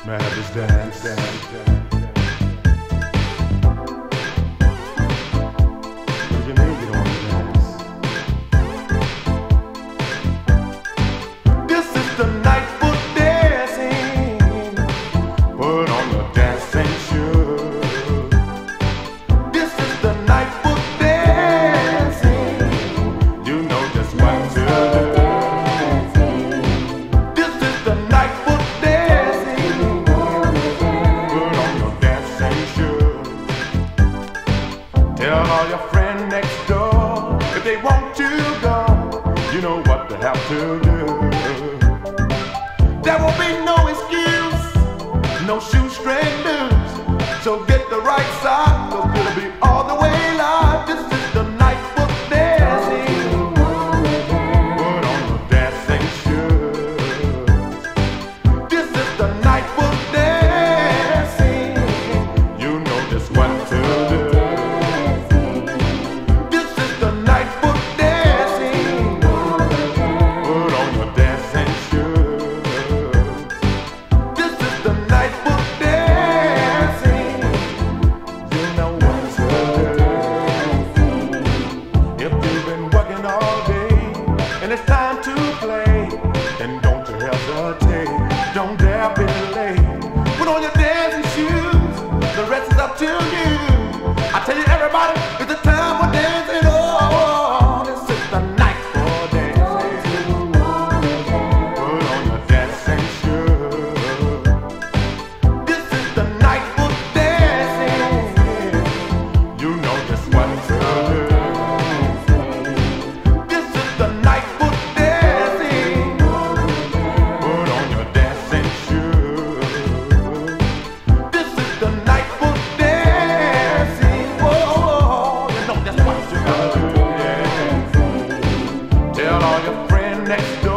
May I have this dance? If you need it on the dance. This is the night for dancing. Put on your dancing shoes. This is the night for dancing. You know just what to do. This is the night for dancing. Put on your dancing shoes. Tell all your friends next door if they want to go. You know what they have to do. There will be no excuse, no shoestring blues. So get the right side, 'cause it'll be all the way live. This is the night for dancing. Put on your dancing shoes. This is the night for dancing. You know just what to do. This is the night for dancing. Put on your dancing shoes. This is the night for dancing. You know what to do. If you've been working all day and it's time to play, then don't you hesitate. Don't dare be late. Put on your dancing shoes. The rest is up to you. I tell you, everybody, it's the time for dancing. Oh, this is the night for dancing. Put on your dancing shoes. This is the night for dancing. You know just what to do. This is the night for dancing. Put on your dancing shoes. This is the night for dancing. Oh, you know just what you gotta do. Yeah. Tell all your friends next door.